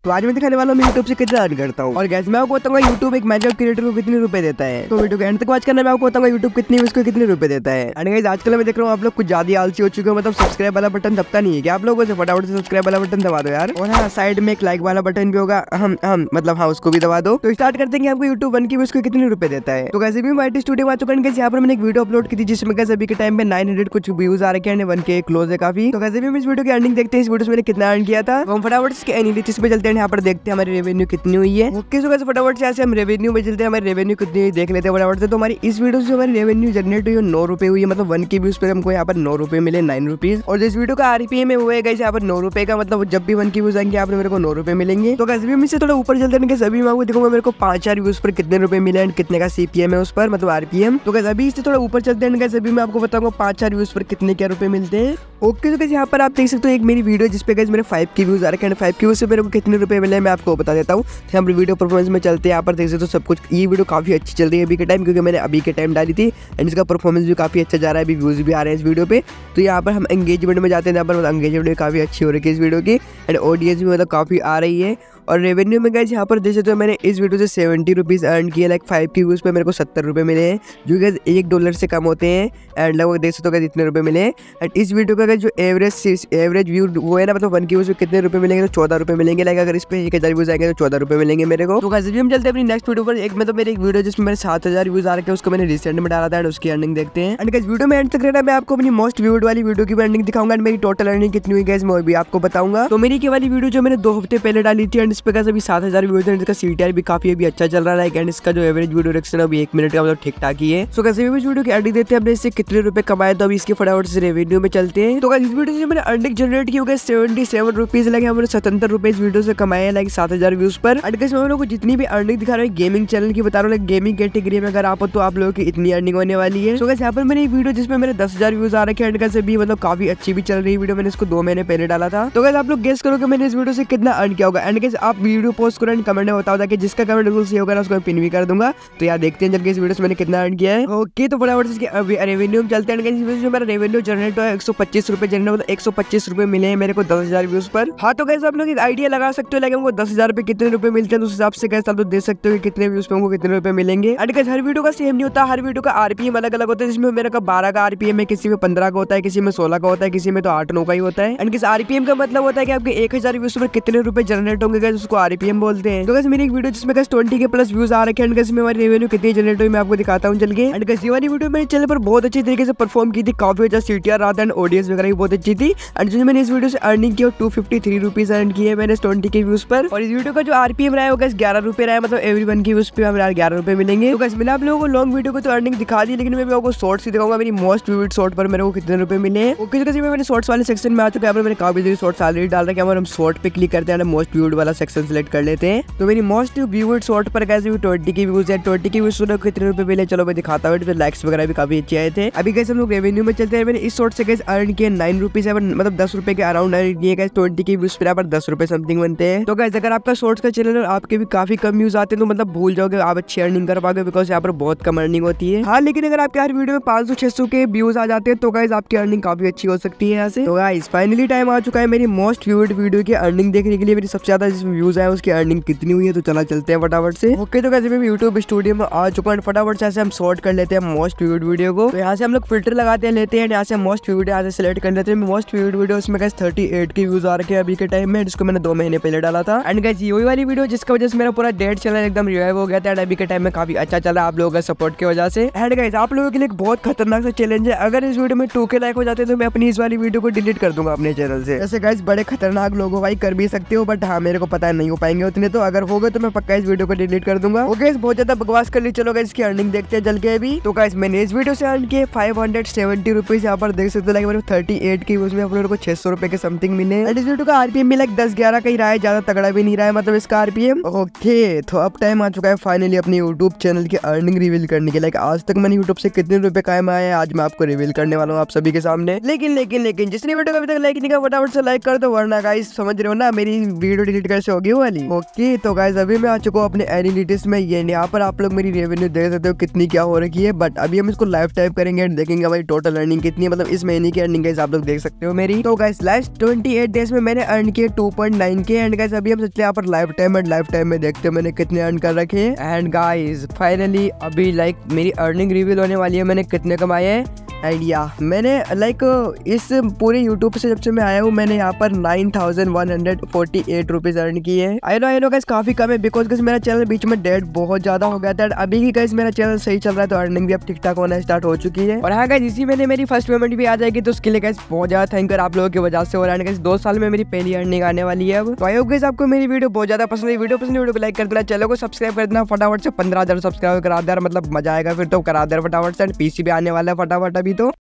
तो आज मैं दिखाने वाला हूँ मैं यूट्यूब से कितना अर्न करता हूँ। और गैस मैं आपको बताऊंगा यूट्यूब एक माइनक्राफ्ट क्रिएटर को कितने रुपए देता है। तो वीडियो को एंड तक वॉच करना, मैं आपको बताऊंगा यूट्यूब उसको कितने रुपए देता है। एंड गाइस आजकल मैं देख रहा हूँ आप लोग कुछ ज्यादा आलसी हो चुके हो, मतलब सब्सक्राइब वाला बटन दबता नहीं है क्या आप लोगों से? फटाफट से सब्सक्राइब वाला बटन दबा दो यार। और हाँ, साइड में एक लाइक वाला बटन भी होगा, हम मतलब हाँ उसको भी दबा दो। तो स्टार्ट करते हैं आपको यूट्यूब 1 की व्यूज को कितने रुपए देता है। तो कैसे भी वाइट स्टूडियो आ चुका है। यहाँ पर मैंने एक वीडियो अपलोड की थी जिसमें कैसे अभी के टाइम में 900 कुछ व्यूज आ रखे हैं, 1K क्लोज है काफी। तो कैसे भी हम इस वीडियो की अर्निंग देखते हैं, इस वीडियो में मैंने कितना अर्न किया था। हम फटाफट इसके एनालिसिस पे चलते हैं, यहाँ पर देखते हैं हमारी रेवेन्यू कितनी हुई है। ओके सो कैसे फटाफट से हम रेवेन्यू में चलते हैं, हमारी रेवेन्यू कितनी हुई देख लेते हैं फटाफट से। तो हमारी इस वीडियो से हमारी रेवेन्यू जनरेट हुई 9 रुपए हुई है, मतलब 1 की व्यूज पे हमको यहाँ पर 9 रुपए मिले, 9 रुपीज। और जिस वीडियो का RPM है वो है यहाँ पर 9 रुपए का, मतलब जब भी 1 की व्यूज आएंगे यहाँ पर मेरे को 9 रुपए मिलेंगे। तो कैसे भी हम इससे थोड़ा ऊपर चलते हैं, सभी मैं आपको दिखाऊंगा मेरे को 5,000 व्यूज पर कितने रुपए मिले एंड कितने का CPM है उस पर, मतलब RPM। तो कैसे अभी इससे थोड़ा ऊपर चलते हैं, सभी मैं आपको बताऊंगा 5,000 व्यूज पर कितने क्या रुपए मिलते हैं। ओके तो कैसे यहाँ पर आप देख सकते हो एक मेरी वीडियो जिसपे गाइस मेरे 5 की व्यूज आ रखे हैं, 5 की व्यूज से मेरे को कितने रुपए मिले मैं आपको बता देता हूँ। यहाँ पर वीडियो परफॉर्मेंस में चलते हैं, यहाँ पर देख सकते हो सब कुछ। ये वीडियो काफी अच्छी चल रही है अभी के टाइम, क्योंकि मैंने अभी के टाइम डाली थी एंड इसका परफॉर्मेंस भी काफी अच्छा जा रहा है, अभी व्यूज भी आ रहे हैं इस वीडियो पे। तो यहाँ पर हम एंगेजमेंट में जाते हैं, यहाँ पर एंगेजमेंट भी काफी अच्छी हो रही है इस वीडियो की एंड ऑडियंस भी मतलब काफी आ रही है। और रेवेन्यू में गाइस यहाँ पर देख सकते हो मैंने इस वीडियो से 70 रुपीज़ अर्न किया, लाइक 5 की व्यूज पे मेरे को 70 रुपए मिले हैं, जो गाइस $1 से कम होते हैं। एंड लगभग देख सकते हो इतने रुपए मिले हैं। एंड इस वीडियो का जो एवरेज व्यू वो है ना, मतलब 1 की व्यूज पे कितने रुपए मिलेंगे, तो 14 रुपए मिलेंगे। लाइक अगर इस पे 1000 व्यूज आएंगे तो 14 रुपए मिलेंगे मेरे को। तो गाइस हम चलते हैं अपनी नेक्स्ट वीडियो पर। एक मतलब मेरी एक वीडियो जिसमें मेरे 7,000 व्यूज आ रखे हैं, उसको मैंने रिसेंट में डाला था एंड उसकी अर्निंग देखते हैं। एंड गाइस वीडियो में एंड तक रहना, मैं आपको अपनी मोस्ट व्यूड वाली वीडियो की अर्निंग दिखाऊंगा एंड मेरी टोटल अर्निंग कितनी हुई गाइस मैं भी आपको बताऊंगा। तो मेरी की वाली वीडियो जो मैंने 2 हफ्ते पहले डाली थी एंड इस पे गाइस अभी 7,000 व्यूज है, इसका CTR भी काफी अभी अच्छा चल रहा है एंड इसका जो एवरेज वीडियो ड्यूरेशन अभी 1 मिनट का, मतलब ठीक ठाक ही है। सो कैसे भी इस वीडियो की अर्निंग देते हैं हमने इससे कितने रुपए कमाए, तो अभी इसके फटाफट से रेवेन्यू में चलते हैं। तो इस वीडियो से मैंने अर्निंग जनरेट की हो गई 77 रुपीज, लगे हमने 77 रुपए इस वीडियो से कमाए लाइक 7,000 व्यूज पर। एंड गाइस मैं लोगों को जितनी भी अर्निंग दिखा रहा है गेमिंग चैनल की बता रहा हूँ, गेमिंग कैटेगरी में अगर आप हो तो आप लोगों की इतनी अर्निंग होने वाली है। सो गाइस यहाँ पर मैंने एक वीडियो जिसमें मेरे 10,000 व्यूज आ रखे हैं एंड गाइस अभी मतलब काफी अच्छी भी चल रही है वीडियो, मैंने इसको 2 महीने पहले डाला था। तो गाइस आप लोग गेस करो कि मैंने इस वीडियो से कितना अर्न किया होगा। एंड गाइस आप वीडियो पोस्ट करो एंड कमेंट में बताओ ताकि जिसका कमेंट बिल्कुल सही होगा ना उसको पिन भी कर दूंगा। तो यार देखते हैं जल्दी इस वीडियो से मैंने कितना अर्न किया है। ओके तो फटाफट इसके रेवेन्यू में चलते हैं। इस वीडियो से मेरा रेवेन्यू जनरेट हुआ 125 रुपए जनरेट, मतलब 125 रुपए मिले हैं मेरे को 10,000 व्यूज पर। हाँ तो गाइस आप लोग एक आइडिया लगा सकते हो लाइक हमको 10,000 रुपए कितने रुपए मिलते हैं, तो उस हिसाब से गाइस आप लोग देख सकते हो कि कितने व्यूज पे हमको कितने रुपए मिलेंगे। एंड गाइस हर वीडियो का सेम नहीं होता, हर वीडियो का RPM अलग अलग होता है, जिसमें मेरे का 12 का RPM है, किसी में 15 का होता है, किसी में 16 का होता है, किसी में तो 8-9 का ही होता है। एंड किस RPM का मतलब होता है कि आपके 1000 व्यूज पर कितने रुपए जनरेट होंगे गाइस, उसको RPM बोलते हैं। तो गाइस मेरी एक वीडियो जिसमें गाइस 20 के प्लस व्यूज आ रखे हैं एंड गाइस में हमारी रेवेन्यू कितनी जनरेट हुई मैं आपको दिखाता हूं चल के। एंड गाइस ये वाली वीडियो मेरे चैनल पर बहुत अच्छी तरीके से परफॉर्म की थी, काफी अच्छा CTR रहा था एंड ऑडियंस वगैरह भी बहुत अच्छी थी। एंड जो मैंने इस वीडियो से अर्निंग की 253 रुपीज अर्न की है मैंने 20 के व्यूज पर। और इस वीडियो का जो RPM रहा है वो गाइस 11 रुपए रहा है, मतलब एवरी 1 की व्यूज पे हमें 11 रुपए मिलेंगे। तो गाइस मैंने आप लोगों को लॉन्ग वीडियो को तो अर्निंग दिखा दी, लेकिन मैं आपको शॉर्ट्स ही दिखाऊंगा मेरी मोस्ट व्यूड शॉर्ट पर मेरे को कितने रुपए मिले। ओके तो मैंने शॉर्ट्स वाले सेक्शन में आ चुका है, मैंने काफी सारी शॉर्ट्स ऑलरेडी डाल रखे हैं। हम शॉर्ट पे क्लिक करते हैं मोस्ट व्यूड वाला सेक्शन सेलेक्ट कर लेते हैं। तो मेरी मोस्ट व्यूड शॉर्ट पर गाइस 20 की व्यूज है, 20 की व्यूज सुनो कितने रुपए मिले चलो मैं दिखाता हूँ। लाइक्स वगैरह भी काफी अच्छे आए थे। अभी गाइस हम लोग रेवेन्यू में चलते हैं। मैंने इस शॉर्ट से गाइस अर्न किए 9 रुपीज, मतलब 10 रुपए के अराउंड अर्न किए गाइस। 20 की व्यूज पर 10 रुपए समथिंग बनते हैं। तो गाइस अगर आपका शॉर्ट्स का चैनल और आपके भी काफी कम व्यूज आते हैं तो मतलब भूल जाओगे आप अच्छी अर्निंग कर पाओगे, बिकॉज यहाँ पर बहुत कम अर्निंग होती है। हाँ लेकिन अगर आपके हर वीडियो में 500-600 के व्यूज आ जाते हैं तो गाइस आपकी अर्निंग काफी अच्छी हो सकती है यहाँ से। तो गाइस फाइनली टाइम आ चुका है मेरी मोस्ट व्यूड वीडियो की अर्निंग देखने के लिए। मेरी सबसे ज्यादा जिसमें व्यूज आए उसकी अर्निंग कितनी हुई है, तो चला चलते हैं फटाफट से। ओके तो गाइस मैं यूट्यूब स्टूडियो में आ चुका हूँ, फटाफट से हम शॉर्ट कर लेते हैं मोस्ट व्यूड वीडियो को। तो यहाँ से हम लोग फिल्टर लगाते हैं लेते हैं, यहाँ से मोस्ट व्यूड यहाँ से सिलेक्ट कर लेते हैं। मोस्ट व्यूड वीडियो उसमें गाइस 38 की व्यूज आ रखे हैं अभी के टाइम में, जिसको मैंने 2 महीने पहले डाला था। एंड गाइस ये वही वाली वीडियो जिसकी वजह से मेरा पूरा डेट चैनल एकदम रिवाइव हो गया था एंड अभी के टाइम में काफी अच्छा चला आप लोगों का सपोर्ट की वजह से। एंड गाइस आप लोगों के लिए बहुत खतरनाक सा चैलेंज है, अगर इस वीडियो में 2K लाइक हो जाते हैं तो मैं अपनी इस वाली वीडियो को डिलीट कर दूंगा अपने चैनल से। ऐसे गाइस बड़े खतरनाक लोग हो भाई, कर भी सकते हो, बट हाँ मेरे को पता है नहीं हो पाएंगे उतने, तो अगर हो गए तो मैं पक्का इस वीडियो को डिलीट कर दूंगा। ओके बहुत ज्यादा बकवास कर ली, चलो गाइस इसकी अर्निंग देखते हैं चल के अभी। तो गाइस मैंने इस वीडियो से अर्न किए 570 रुपीज, यहाँ पर देख सकते हो मेरे 38 की उसमें अपने को 600 रुपए के समथिंग मिले। एंड इस वीडियो का RPM भी लाइक 10-11 का ही रहा है, ज्यादा तगड़ा भी नहीं रहा है मतलब इसका RPM। ओके तो अब टाइम आ चुका है फाइनली अपने यूट्यूब चैनल की अर्निंग रिवील करने के। लाइक आज तक मैंने यूट्यूब से कितने रुपए कमाए हैं आज मैं आपको रिवील करने वाला हूँ आप सभी के सामने। लेकिन जिसने वीडियो को अभी तक लाइक नहीं किया फटाफट से लाइक कर दो, वरना गाइस समझ रहे हो ना मेरी वीडियो डिलीट कर से होगी वो वाली। ओके तो गाइस अभी मैं आ चुका हूँ अपने एनालिटिक्स में। ये यहाँ पर आप लोग मेरी रेवेन्यू देख सकते हो कितनी क्या हो रखी है। बट अभी हम इसको लाइव टाइप करेंगे एंड देखेंगे भाई टोटल अर्निंग कितनी है, मतलब इस महीने की अर्निंग गाइस आप लोग देख सकते हो मेरी। तो गाइस लास्ट 28 डेज में मैंने अर्न किए 2.9K एंड गाइस अभी हम सोचते हैं यहाँ पर लाइव टाइम में देखते हैं मैंने कितने अर्न कर रखे हैं। एंड गाइस फाइनली अभी लाइक मेरी अर्निंग रिवील होने वाली है, मैंने कितने कमाए हैं। एंड या मैंने लाइक इस पूरे यूट्यूब से जब से मैं आया हूँ मैंने यहाँ पर 9148 रुपीज अर्न किए हैं। आई नो गाइस काफी कम है बिकॉज गाइस मेरा चैनल बीच में डेड बहुत ज्यादा हो गया था। अभी ही गाइस मेरा चैनल सही चल रहा है तो अर्निंग भी अब ठीक ठाक होना स्टार्ट हो चुकी है। और हाँ गाइस इसी महीने मेरी फर्स्ट पेमेंट भी आ जाएगी तो उसके लिए गाइस बहुत ज्यादा थैंक यू आप लोगों की वजह से। और गाइस 2 साल में मेरी पहली अर्निंग आने वाली है अब। तो आई होप गाइस आपको मेरी वीडियो बहुत ज्यादा पसंद है। वीडियो को लाइक कर देना, चैनल को सब्सक्राइब कर देना फटाफट से। 15,000 सब्सक्राइब करा दे, मतलब मजा आएगा फिर तो करा दे फटाफट से। पीसी भी आने वाला है फटाफट अभी तो।